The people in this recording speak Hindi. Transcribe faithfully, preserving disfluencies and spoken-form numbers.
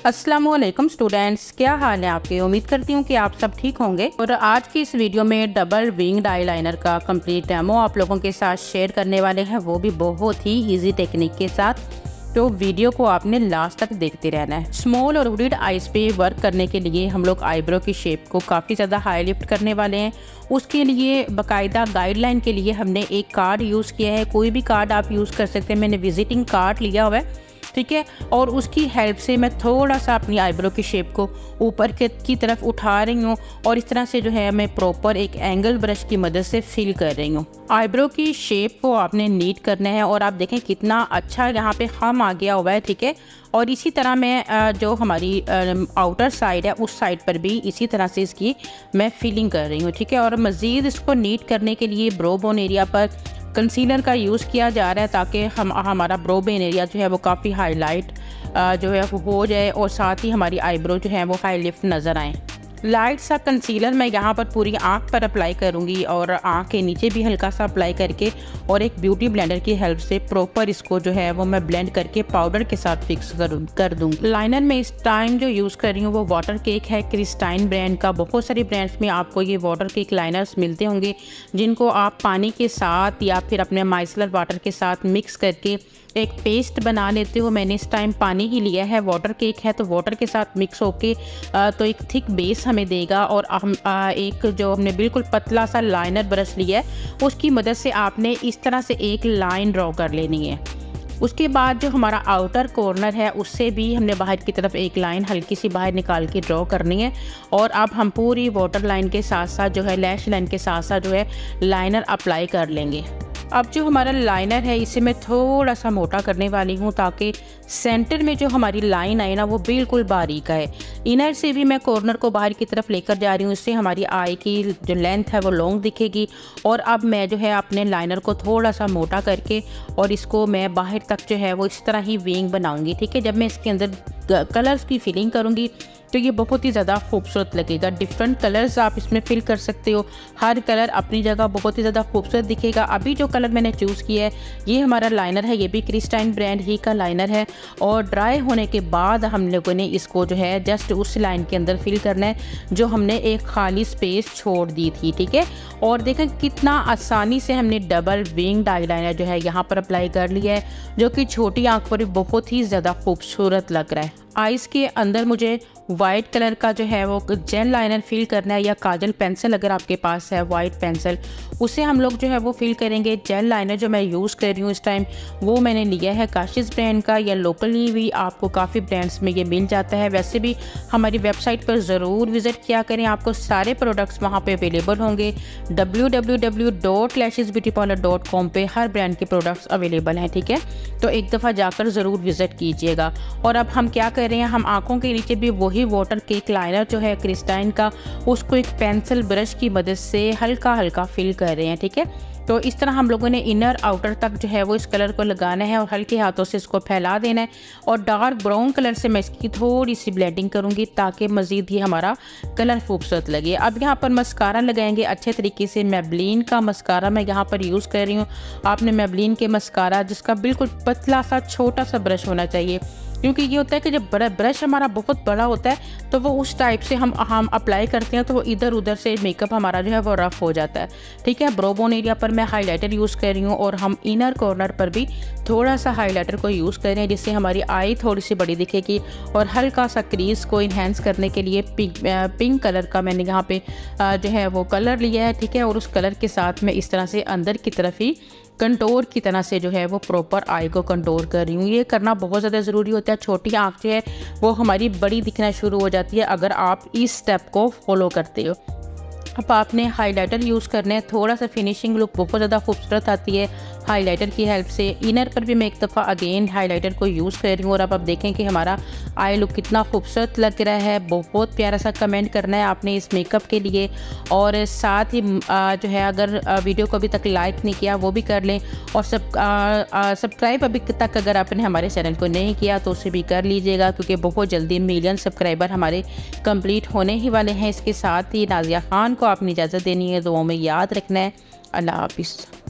अस्सलामुअलैकुम स्टूडेंट्स, क्या हाल है आपके। उम्मीद करती हूँ कि आप सब ठीक होंगे। और आज की इस वीडियो में डबल विंग्ड आईलाइनर का कंप्लीट डेमो आप लोगों के साथ शेयर करने वाले हैं, वो भी बहुत ही इजी टेक्निक के साथ। तो वीडियो को आपने लास्ट तक देखते रहना है। स्मॉल और हुडिड आइज पे वर्क करने के लिए हम लोग आईब्रो की शेप को काफ़ी ज़्यादा हाई लिफ्ट करने वाले हैं। उसके लिए बाकायदा गाइडलाइन के लिए हमने एक कार्ड यूज़ किया है। कोई भी कार्ड आप यूज़ कर सकते हैं। मैंने विजिटिंग कार्ड लिया हुआ है, ठीक है। और उसकी हेल्प से मैं थोड़ा सा अपनी आईब्रो की शेप को ऊपर के की तरफ उठा रही हूँ और इस तरह से जो है मैं प्रॉपर एक एंगल ब्रश की मदद से फिल कर रही हूँ। आईब्रो की शेप को आपने नीट करना है और आप देखें कितना अच्छा यहाँ पे हम आ गया हुआ है, ठीक है। और इसी तरह मैं जो हमारी आउटर साइड है उस साइड पर भी इसी तरह से इसकी मैं फिलिंग कर रही हूँ, ठीक है। और मज़ीद इसको नीट करने के लिए ब्रो बोन एरिया पर कंसीलर का यूज़ किया जा रहा है ताकि हम हमारा ब्रो बोन एरिया जो है वो काफ़ी हाईलाइट जो है वो हो जाए और साथ ही हमारी आईब्रो जो है वो हाई लिफ्ट नज़र आए। लाइट सा कंसीलर मैं यहाँ पर पूरी आँख पर अप्लाई करूँगी और आँख के नीचे भी हल्का सा अप्लाई करके और एक ब्यूटी ब्लेंडर की हेल्प से प्रॉपर इसको जो है वो मैं ब्लेंड करके पाउडर के साथ फिक्स करूँ कर दूँगी। लाइनर में इस टाइम जो यूज़ कर रही हूँ वो वाटर केक है, क्रिस्टाइन ब्रांड का। बहुत सारे ब्रांड्स में आपको ये वाटर केक लाइनर्स मिलते होंगे जिनको आप पानी के साथ या फिर अपने माइसलर वाटर के साथ मिक्स करके एक पेस्ट बना लेते हो। मैंने इस टाइम पानी ही लिया है, वाटर केक है तो वाटर के साथ मिक्स होके तो एक थिक बेस हमें देगा। और हम एक जो हमने बिल्कुल पतला सा लाइनर ब्रश लिया है उसकी मदद से आपने इस तरह से एक लाइन ड्रॉ कर लेनी है। उसके बाद जो हमारा आउटर कॉर्नर है उससे भी हमने बाहर की तरफ एक लाइन हल्की सी बाहर निकाल के ड्रॉ करनी है। और अब हम पूरी वाटर लाइन के साथ साथ जो है लैश लाइन के साथ साथ जो है लाइनर अप्लाई कर लेंगे। अब जो हमारा लाइनर है इसे मैं थोड़ा सा मोटा करने वाली हूँ ताकि सेंटर में जो हमारी लाइन आए ना वो बिल्कुल बारीक है। इनर से भी मैं कॉर्नर को बाहर की तरफ लेकर जा रही हूँ, इससे हमारी आई की जो लेंथ है वो लॉन्ग दिखेगी। और अब मैं जो है अपने लाइनर को थोड़ा सा मोटा करके और इसको मैं बाहर तक जो है वो इस तरह ही विंग बनाऊँगी, ठीक है। जब मैं इसके अंदर कलर्स की फिलिंग करूँगी तो ये बहुत ही ज़्यादा खूबसूरत लगेगा। डिफरेंट कलर्स आप इसमें फिल कर सकते हो, हर कलर अपनी जगह बहुत ही ज़्यादा खूबसूरत दिखेगा। अभी जो कलर मैंने चूज़ किया है ये हमारा लाइनर है, ये भी क्रिस्टाइन ब्रांड ही का लाइनर है। और ड्राई होने के बाद हम लोगों ने इसको जो है जस्ट उस लाइन के अंदर फिल करना है जो हमने एक खाली स्पेस छोड़ दी थी, ठीक है। और देखें कितना आसानी से हमने डबल विंग्ड आईलाइनर जो है यहाँ पर अप्लाई कर लिया है, जो कि छोटी आँख पर बहुत ही ज़्यादा खूबसूरत लग रहा है। आइज़ के अंदर मुझे वाइट कलर का जो है वो जेल लाइनर फिल करना है, या काजल पेंसिल अगर आपके पास है वाइट पेंसिल उसे हम लोग जो है वो फिल करेंगे। जेल लाइनर जो मैं यूज़ कर रही हूँ इस टाइम वो मैंने लिया है काशिश ब्रांड का, या लोकली भी आपको काफ़ी ब्रांड्स में ये मिल जाता है। वैसे भी हमारी वेबसाइट पर ज़रूर विज़िट किया करें, आपको सारे प्रोडक्ट्स वहाँ पे अवेलेबल होंगे। W W W dot lashes beauty parlour dot com पे हर ब्रांड के प्रोडक्ट्स अवेलेबल हैं, ठीक है। तो एक दफ़ा जाकर ज़रूर विज़िट कीजिएगा। और अब हम क्या कर रहे हैं, हम आँखों के नीचे भी वही वाटर केक लाइनर जो है क्रिस्टाइन का उसको एक पेंसिल ब्रश की मदद से हल्का हल्का फिल कर रहे हैं, ठीक है। तो इस तरह हम लोगों ने इनर आउटर तक जो है वो इस कलर को लगाना है और हल्के हाथों से इसको फैला देना है। और डार्क ब्राउन कलर से मैं इसकी थोड़ी सी ब्लेंडिंग करूंगी ताकि मज़ीद ही हमारा कलर खूबसूरत लगे। अब यहाँ पर मस्कारा लगाएंगे अच्छे तरीके से। मैबलिन का मस्कारा मैं यहाँ पर यूज़ कर रही हूँ। आपने मैबलिन के मस्कारा जिसका बिल्कुल पतला सा छोटा सा ब्रश होना चाहिए, क्योंकि ये होता है कि जब बड़ा ब्रश हमारा बहुत बड़ा होता है तो वो उस टाइप से हम हम अप्लाई करते हैं तो वो इधर उधर से मेकअप हमारा जो है वो रफ हो जाता है, ठीक है। ब्रो बोन एरिया पर मैं हाइलाइटर यूज़ कर रही हूँ और हम इनर कॉर्नर पर भी थोड़ा सा हाइलाइटर को यूज़ कर रहे हैं जिससे हमारी आई थोड़ी सी बड़ी दिखेगी। और हल्का सा क्रीज को इन्हेंस करने के लिए पिंक पिंक कलर का मैंने यहाँ पे जो है वो कलर लिया है, ठीक है। और उस कलर के साथ मैं इस तरह से अंदर की तरफ ही कंटोर की तरह से जो है वो प्रॉपर आई को कंटोर कर रही हूँ। ये करना बहुत ज़्यादा ज़रूरी होता है। छोटी आँख जो है वो हमारी बड़ी दिखना शुरू हो जाती है अगर आप इस स्टेप को फॉलो करते हो। अब आपने हाइलाइटर यूज़ करना है, थोड़ा सा फिनिशिंग लुक बहुत ज़्यादा खूबसूरत आती है हाइलाइटर की हेल्प से। इनर पर भी मैं एक दफ़ा अगेन हाइलाइटर को यूज़ कर रही हूँ। और अब आप देखें कि हमारा आई लुक कितना खूबसूरत लग रहा है। बहुत प्यारा सा कमेंट करना है आपने इस मेकअप के लिए। और साथ ही जो है अगर वीडियो को अभी तक लाइक नहीं किया वो भी कर लें। और सब सब्सक्राइब अभी तक अगर आपने हमारे चैनल को नहीं किया तो उसे भी कर लीजिएगा, क्योंकि बहुत जल्दी मिलियन सब्सक्राइबर हमारे कंप्लीट होने ही वाले हैं। इसके साथ ही नाजिया खान को आपने इजाज़त देनी है, दुआओं में याद रखना है। अल्लाह हाफिज़।